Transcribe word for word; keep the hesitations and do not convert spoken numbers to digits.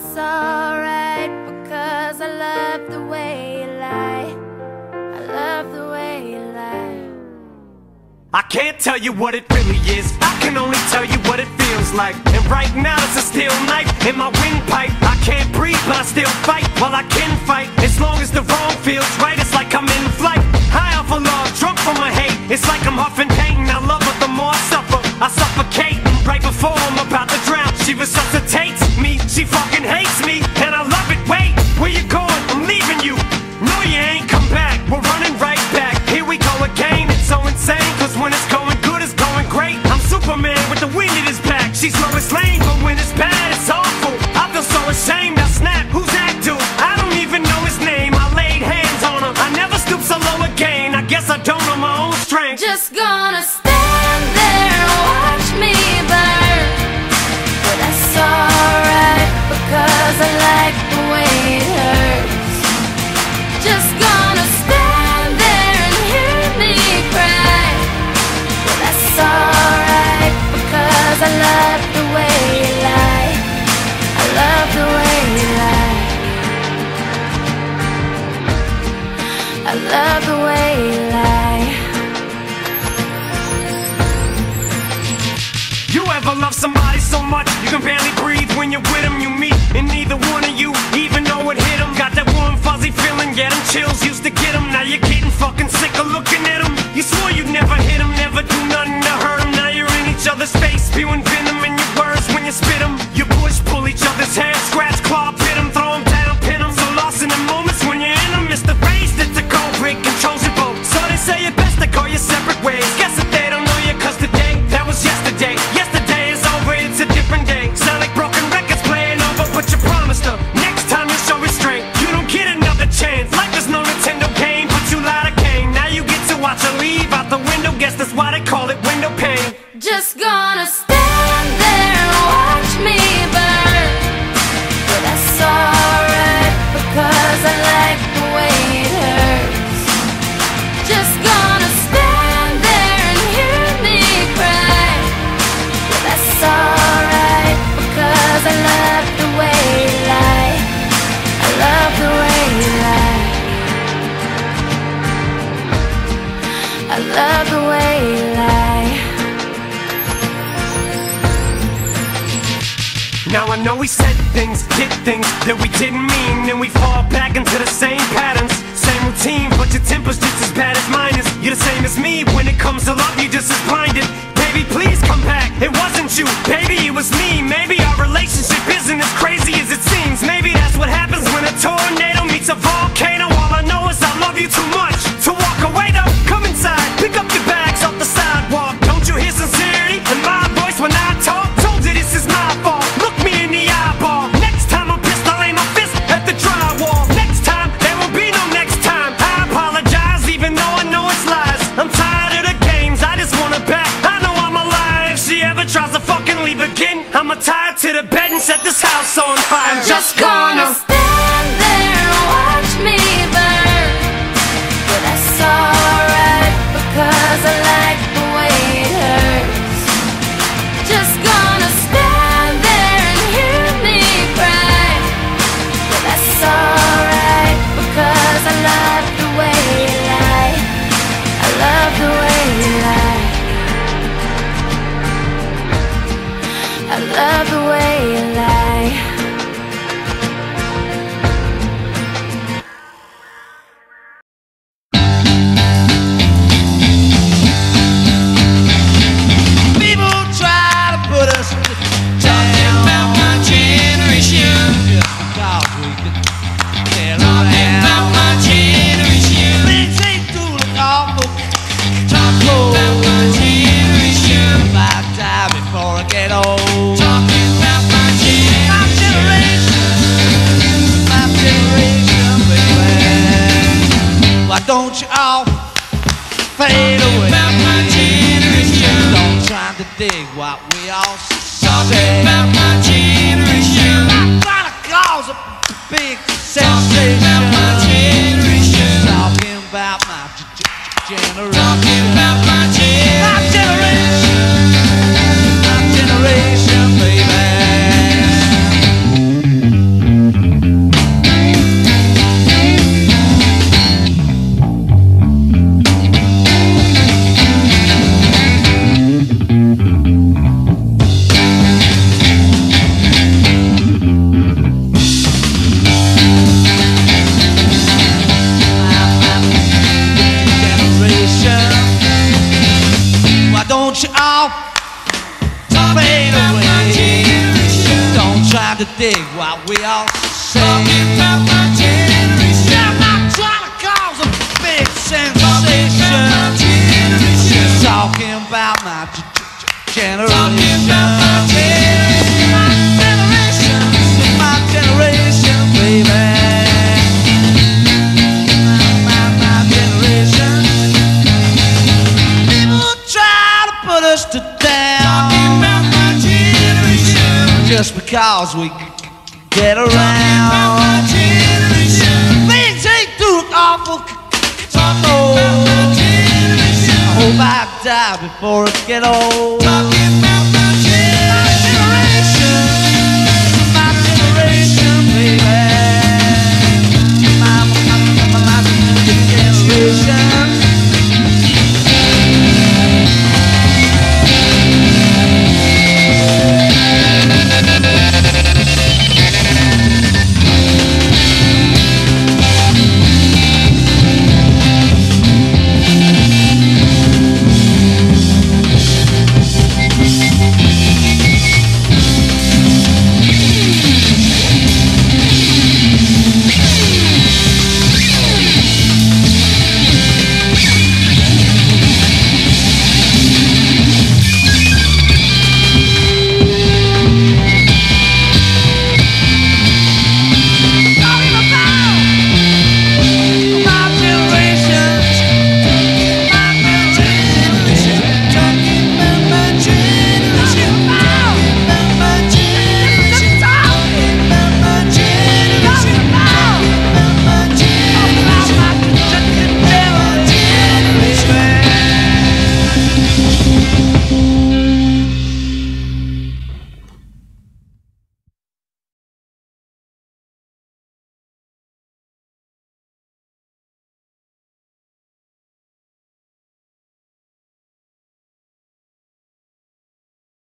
it's alright, because I love the way you lie. I love the way you lie. I can't tell you what it really is, I can only tell you what it feels like. And right now it's a steel knife in my windpipe. I can't breathe but I still fight, while I can fight. As long as the wrong feels right, it's like I'm in flight. High off of love, drunk from my hate. It's like I'm huffing pain, I love her the more I suffer. I suffocate, right before I'm about to drown. She resuscitates me, she fucking hates me, and I love it. Wait, where you going? I'm leaving you. No, you ain't come back, we're running right back. Here we go again, it's so insane, cause when it's going good, it's going great. I'm Superman with the wind in his back. She's Lois Lane, but when it's bad, it's awful. I feel so ashamed, I snap, who's that dude? I don't even know his name, I laid hands on him. I never stoop so low again, I guess I don't know my own strength. Just gonna stand there and watch me burn. But that's alright, because I like the way it hurts. Just gonna stand there and hear me cry. But that's alright, because I love the way you lie. I love the way you lie. I love the way you lie. You ever love somebody so much you can barely breathe when you're with them? You meet and neither one of you even know it hit them. Got that warm fuzzy feeling, get them chills, used to get them. Now you're getting fucking sick of looking at them. You swore you'd never hit them, never do nothing to hurt them. Now you're in each other's face, spewing venom in your words when you spit them. You push, pull each other's hair, scratch, claw, pit them, throw them down, pin them. So lost in the moments when you're in them, it's the phrase that's a cold break, controls your boat. So they say it best to go your separate ways. Guess that they don't know you, cause today, that was yesterday. Yesterday is over, it's a different day. Sound like broken records playing over, but you promised her next time you show restraint. You don't get another chance, life is no Nintendo game, but you lied again. Now you get to watch her leave out the window, guess that's why they call it window pane. Just gonna stand there and watch me burn. But that's alright, because I like the way it hurts. Just gonna stand there and hear me cry. But that's alright, because I love the way you lie. I love the way you lie. I love the way you lie. Now I know we said things, did things that we didn't mean, and we fall back into the same patterns, same routine, but your temper's just as bad as mine is. You're the same as me, when it comes to love, you're just as blinded. Baby, please come back, it wasn't you, baby, it was me. Maybe our relationship isn't as crazy as it seems. Maybe that's what happens when a tornado meets a volcano. All I know is I love you too much to walk away though. Come inside, pick up your bags off the sidewalk. Don't you hear sincerity in my voice when I talk? Told you this is my fault, look me in the eyeball. Next time I'm pissed, I'll aim my fist at the drywall. Next time, there will be no next time. I apologize even though I know it's lies. I'm tired of the games, I just want her back. I know I'm alive, if she ever tries to fucking leave again, I'ma tie her to the bed and set this house on fire. I'm just gonna stand there and watch me burn. But that's alright, because I like the way it hurts. Just gonna stand there and hear me cry. But that's alright, because I love the way you lie. I love the way you lie. I love the way you lie. People try to put us talking about my generation. Just because we can tell talking about my generation. Things ain't too awful. Talking about my generation. About time before I get old. Talking about my generation. My generation. My generation, baby. Why don't you all fade away? About my generation. Don't try to dig what we all say. Talking about my generation. I'm trying to cause a big sensation. Talking about my generation. Talking about my generation. Talking about my generation. My generation. My generation, baby. we all say. Talking about my generation. I'm not trying to cause a big sensation. Just talking about my g- g- generation. Talking about my generation. My generation. My generation, baby. My, my, my generation. People try to put us to down. Talking about my generation. Just because we get around. Things ain't too awful. Oh, I hope I die before it get old.